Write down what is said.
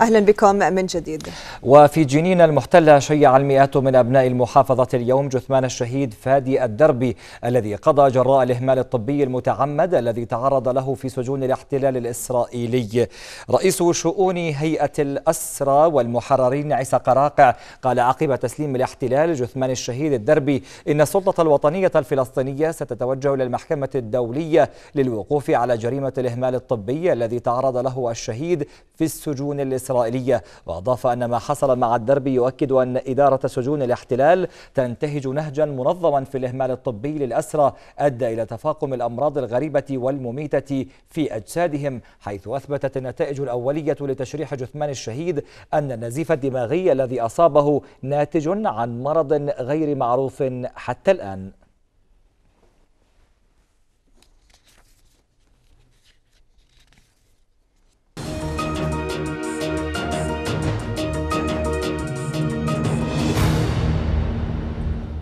أهلا بكم من جديد. وفي جنين المحتلة شيع المئات من أبناء المحافظة اليوم جثمان الشهيد فادي الدربي الذي قضى جراء الإهمال الطبي المتعمد الذي تعرض له في سجون الاحتلال الإسرائيلي. رئيس شؤون هيئة الأسرى والمحررين عيسى قراقع قال عقب تسليم الاحتلال جثمان الشهيد الدربي إن السلطة الوطنية الفلسطينية ستتوجه إلى المحكمة الدولية للوقوف على جريمة الإهمال الطبي الذي تعرض له الشهيد في السجون الإسرائيلية. وأضاف أن ما حصل مع الدربي يؤكد أن إدارة سجون الاحتلال تنتهج نهجا منظما في الإهمال الطبي للأسرى أدى إلى تفاقم الأمراض الغريبة والمميتة في أجسادهم، حيث أثبتت النتائج الأولية لتشريح جثمان الشهيد أن النزيف الدماغي الذي أصابه ناتج عن مرض غير معروف حتى الآن.